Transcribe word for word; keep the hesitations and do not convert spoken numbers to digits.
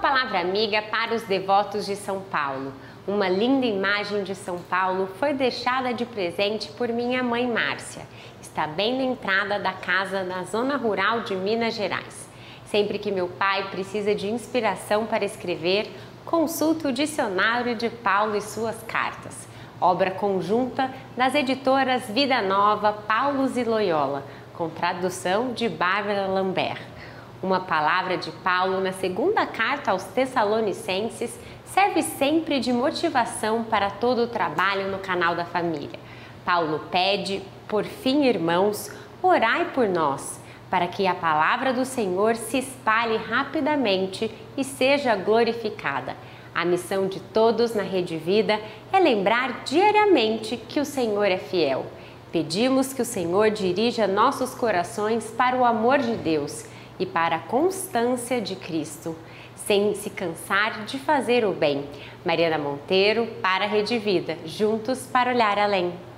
palavra amiga para os devotos de São Paulo. Uma linda imagem de São Paulo foi deixada de presente por minha mãe Márcia. Está bem na entrada da casa na zona rural de Minas Gerais. Sempre que meu pai precisa de inspiração para escrever, consulta o dicionário de Paulo e suas cartas. Obra conjunta das editoras Vida Nova, Paulus e Loyola, com tradução de Bárbara Lambert. Uma palavra de Paulo na segunda carta aos Tessalonicenses serve sempre de motivação para todo o trabalho no canal da família. Paulo pede, por fim, irmãos, orai por nós, para que a palavra do Senhor se espalhe rapidamente e seja glorificada. A missão de todos na Rede Vida é lembrar diariamente que o Senhor é fiel. Pedimos que o Senhor dirija nossos corações para o amor de Deus e para a constância de Cristo, sem se cansar de fazer o bem. Mariana Monteiro, para a Rede Vida, juntos para olhar além.